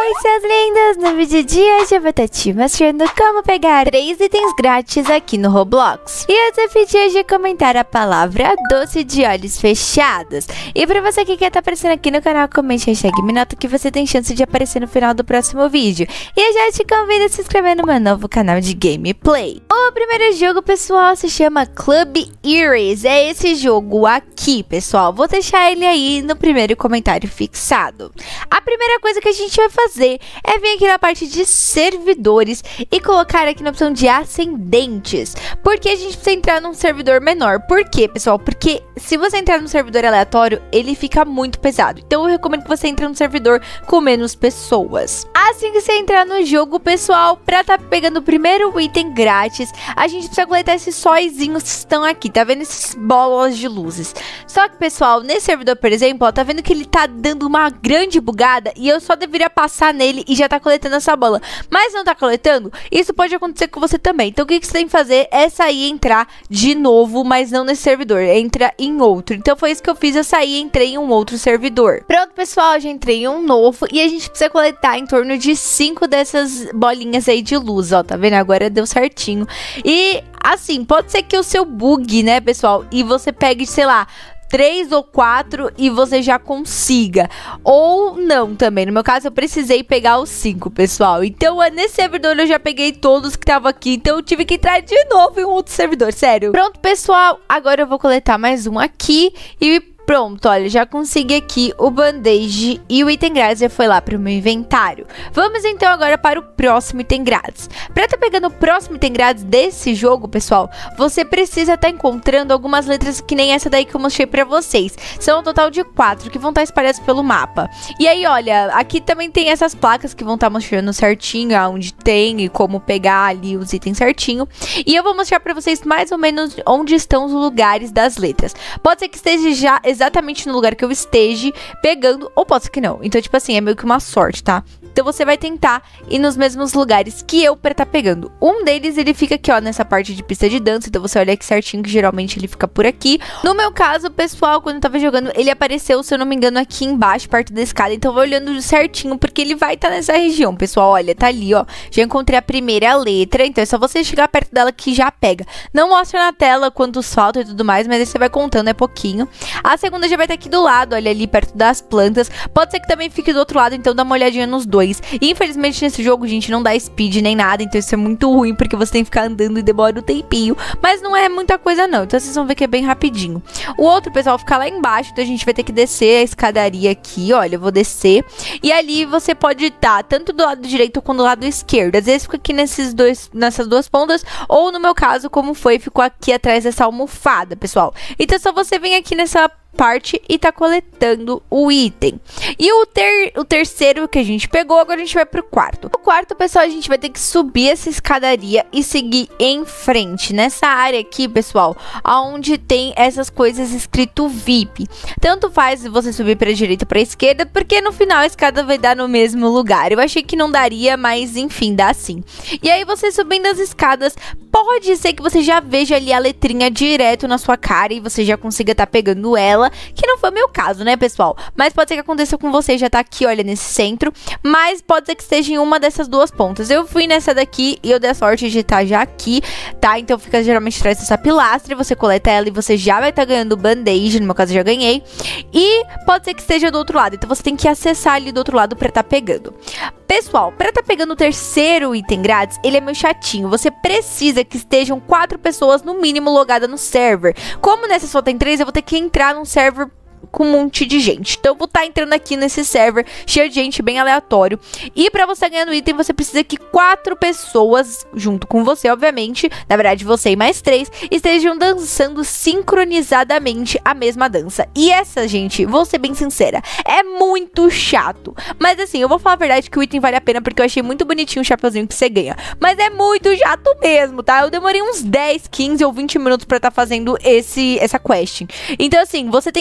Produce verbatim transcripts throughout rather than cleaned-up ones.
Oi, seus lindos! No vídeo de hoje eu vou estar te mostrando como pegar três itens grátis aqui no Roblox. E o desafio de hoje é comentar a palavra doce de olhos fechados. E pra você que quer estar aparecendo aqui no canal, comente hashtag Minota que você tem chance de aparecer no final do próximo vídeo. E eu já te convido a se inscrever no meu novo canal de gameplay. O primeiro jogo, pessoal, se chama Club Iris. É esse jogo aqui, pessoal. Vou deixar ele aí no primeiro comentário fixado. A primeira coisa que a gente vai fazer é vir aqui na parte de servidores e colocar aqui na opção de ascendentes, porque a gente precisa entrar num servidor menor. Por quê, pessoal? Porque se você entrar num servidor aleatório, ele fica muito pesado. Então eu recomendo que você entre num servidor com menos pessoas. Assim que você entrar no jogo, pessoal, pra tá pegando o primeiro item grátis, a gente precisa coletar esses sóizinhos que estão aqui, tá vendo? Esses bolas de luzes. Só que, pessoal, nesse servidor, por exemplo, ó, tá vendo que ele tá dando uma grande bugada e eu só deveria passar nele e já tá coletando essa bola. Mas não tá coletando? Isso pode acontecer com você também. Então o que, que você tem que fazer é sair e entrar de novo, mas não nesse servidor. Entra em outro. Então foi isso que eu fiz, eu saí e entrei em um outro servidor. Pronto, pessoal, eu já entrei em um novo e a gente precisa coletar em torno de cinco dessas bolinhas aí de luz, ó. Tá vendo? Agora deu certinho. E assim, pode ser que o seu bugue, né, pessoal, e você pegue, sei lá, três ou quatro e você já consiga. Ou não também. No meu caso, eu precisei pegar os cinco, pessoal. Então, nesse servidor eu já peguei todos que estavam aqui. Então, eu tive que entrar de novo em um outro servidor, sério. Pronto, pessoal. Agora eu vou coletar mais um aqui e... pronto, olha, já consegui aqui o band-aid e o item grátis já foi lá para o meu inventário. Vamos então agora para o próximo item grátis. Para estar pegando o próximo item grátis desse jogo, pessoal, você precisa estar encontrando algumas letras que nem essa daí que eu mostrei para vocês. São um total de quatro que vão estar espalhadas pelo mapa. E aí, olha, aqui também tem essas placas que vão estar mostrando certinho aonde tem e como pegar ali os itens certinho. E eu vou mostrar para vocês mais ou menos onde estão os lugares das letras. Pode ser que esteja já exatamente no lugar que eu esteja pegando, ou pode ser que não. Então, tipo assim, é meio que uma sorte, tá? Então você vai tentar ir nos mesmos lugares que eu pra tá pegando. Um deles, ele fica aqui, ó, nessa parte de pista de dança. Então você olha aqui certinho que geralmente ele fica por aqui. No meu caso, pessoal, quando eu tava jogando, ele apareceu, se eu não me engano, aqui embaixo, perto da escada. Então eu vou olhando certinho, porque ele vai estar tá nessa região, pessoal. Olha, tá ali, ó. Já encontrei a primeira letra, então é só você chegar perto dela que já pega. Não mostra na tela quantos faltam e tudo mais, mas aí você vai contando, é pouquinho. A segunda já vai estar aqui do lado, olha ali, perto das plantas. Pode ser que também fique do outro lado, então dá uma olhadinha nos dois. E infelizmente nesse jogo, gente, não dá speed nem nada, então isso é muito ruim, porque você tem que ficar andando e demora um tempinho. Mas não é muita coisa não, então vocês vão ver que é bem rapidinho. O outro, pessoal, fica lá embaixo, então a gente vai ter que descer a escadaria aqui, olha, eu vou descer. E ali você pode estar tanto do lado direito quanto do lado esquerdo. Às vezes fica aqui nesses dois, nessas duas pontas, ou no meu caso, como foi, ficou aqui atrás dessa almofada, pessoal. Então só você vem aqui nessa parte e tá coletando o item. E o, ter, o terceiro que a gente pegou, agora a gente vai pro quarto. O quarto, pessoal, a gente vai ter que subir essa escadaria e seguir em frente. Nessa área aqui, pessoal, onde tem essas coisas escrito V I P. Tanto faz você subir pra direita ou pra esquerda, porque no final a escada vai dar no mesmo lugar. Eu achei que não daria, mas enfim, dá sim. E aí você subindo as escadas, pode ser que você já veja ali a letrinha direto na sua cara e você já consiga estar pegando ela. Que não foi o meu caso, né, pessoal? Mas pode ser que aconteça com você, já tá aqui, olha, nesse centro. Mas pode ser que esteja em uma dessas duas pontas. Eu fui nessa daqui e eu dei a sorte de estar já aqui, tá? Então fica geralmente atrás dessa pilastra, você coleta ela e você já vai estar ganhando band-aid. No meu caso, eu já ganhei. E pode ser que esteja do outro lado, então você tem que acessar ali do outro lado pra estar pegando. Pessoal, pra estar pegando o terceiro item grátis, ele é meio chatinho. Você precisa que estejam quatro pessoas no mínimo logadas no server. Como nessa só tem três, eu vou ter que entrar num server com um monte de gente. Então eu vou estar entrando aqui nesse server cheio de gente, bem aleatório. E pra você ganhar no item, você precisa que quatro pessoas, junto com você, obviamente, na verdade você e mais três, estejam dançando sincronizadamente a mesma dança. E essa, gente, vou ser bem sincera, é muito chato. Mas assim, eu vou falar a verdade que o item vale a pena, porque eu achei muito bonitinho o chapeuzinho que você ganha. Mas é muito chato mesmo, tá? Eu demorei uns dez, quinze ou vinte minutos pra estar fazendo esse, essa quest. Então assim, você tem que sair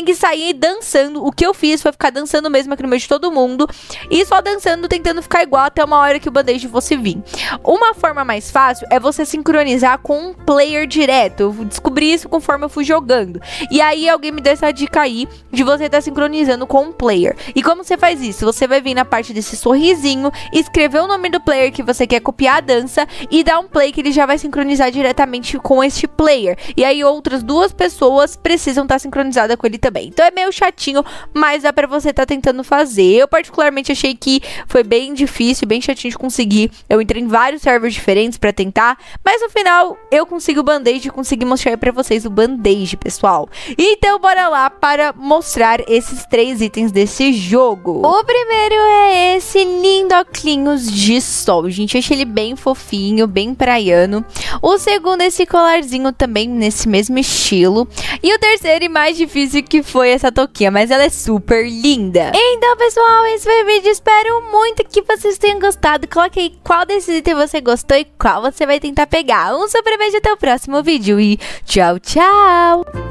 ir dançando. O que eu fiz foi ficar dançando mesmo aqui no meio de todo mundo. E só dançando, tentando ficar igual até uma hora que o band-aid fosse vir. Uma forma mais fácil é você sincronizar com um player direto. Eu descobri isso conforme eu fui jogando. E aí alguém me deu essa dica aí de você estar sincronizando com um player. E como você faz isso? Você vai vir na parte desse sorrisinho, escrever o nome do player que você quer copiar a dança e dar um play que ele já vai sincronizar diretamente com este player. E aí outras duas pessoas precisam estar sincronizadas com ele também. Então é meio chatinho, mas dá pra você estar tentando fazer. Eu particularmente achei que foi bem difícil, bem chatinho de conseguir. Eu entrei em vários servers diferentes pra tentar, mas no final eu consegui o band-aid e consegui mostrar pra vocês o band-aid, pessoal. Então bora lá para mostrar esses três itens desse jogo. O primeiro é esse lindo óculos de sol, gente. Eu achei ele bem fofinho, bem praiano. O segundo é esse colarzinho também nesse mesmo estilo. E o terceiro e mais difícil que foi essa touquinha, mas ela é super linda. Então, pessoal, esse foi o vídeo. Espero muito que vocês tenham gostado. Coloque aí qual desses itens você gostou e qual você vai tentar pegar. Um super beijo, até o próximo vídeo e tchau, tchau!